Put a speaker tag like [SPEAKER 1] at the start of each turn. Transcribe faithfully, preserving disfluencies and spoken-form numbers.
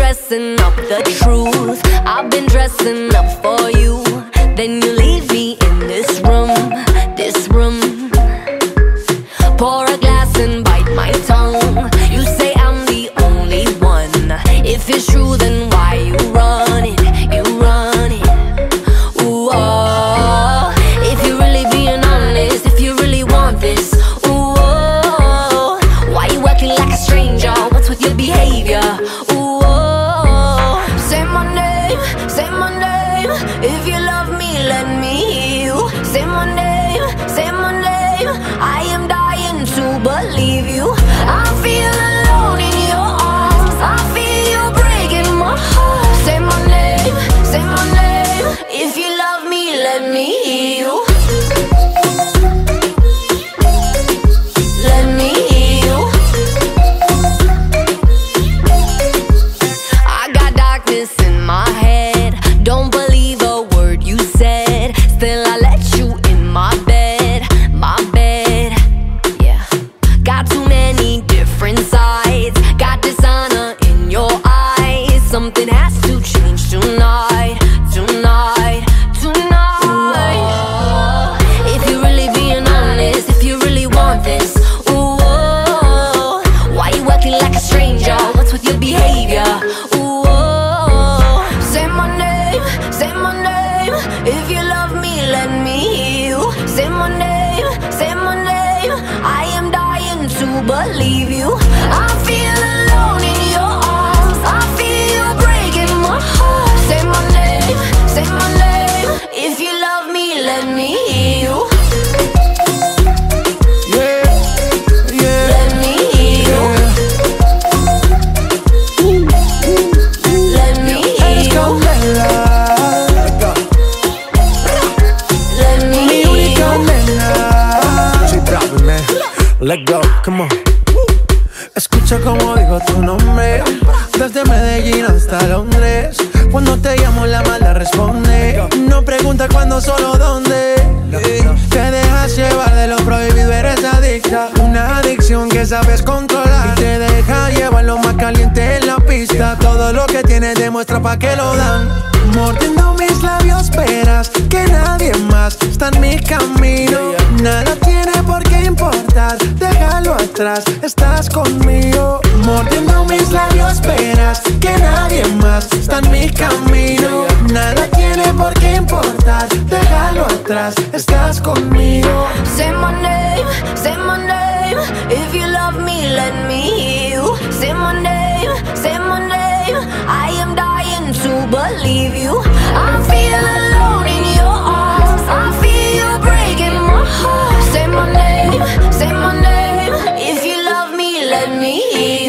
[SPEAKER 1] dressing up the truth. I've been dressing up for you. Then you leave me in this room, this room. Pour a glass and bite my tongue. You say I'm the only one. If it's true, then why you run it? You run it. Ooh, oh. If you're really being honest, if you really want this, ooh, oh. Why you acting like a stranger? What's with your behavior? Ooh, oh. Say my name, say my name. If you love me, let me hear you. Say my name, say my name. I am dying to believe you. I feel alone in your arms. I feel you breaking my heart. Say my name, say my name. If you love me, let me hear you. Let me hear you. I got darkness in my head. Don't believe a word you said. Still I let you in my bed, my bed. Yeah. Got too many different sides. Got dishonor in your eyes. Something has to change tonight, tonight, tonight. Ooh, if you're really being honest, if you really want this, ooh, oh, why you acting like a stranger? What's with your behavior? Ooh, oh, say my name, say my name. If you love me, let me hear you. Say my name, say my name. I am dying to believe you. I feel alone in your arms. I feel you breaking my heart. Say my name, say my name. If you love me, let me hear you.
[SPEAKER 2] Yeah, yeah,
[SPEAKER 1] Let me hear you. Let me hear you.
[SPEAKER 2] Escondela.
[SPEAKER 1] Let me
[SPEAKER 2] Mi
[SPEAKER 1] hear
[SPEAKER 2] única
[SPEAKER 1] you.
[SPEAKER 2] nena. Soy Travis, man. Let go, come on. Escucha como digo tu nombre, desde Medellín hasta Londres. Cuando te llamo la mala responde. No pregunta cuándo, solo dónde. Te dejas llevar de lo prohibido, eres adicta. Una adicción que sabes controlar y te deja llevar lo más caliente en la pista. Todo lo que tienes demuestra pa' que lo dan. Mordiendo mis labios esperas que nadie más está en mi camino. Nada tiene por qué importar, déjalo atrás, estás conmigo. Mordiendo mis labios esperas que nadie más está en mi camino. Nada tiene por qué importar, déjalo atrás, estás conmigo.
[SPEAKER 1] Say my name, say my name. If you love me, let me hear you. Say my name, say my name. I am dying to believe you. I feel alone in your arms. I feel you breaking my heart. Say my name, say my name. If you love me, let me hear you.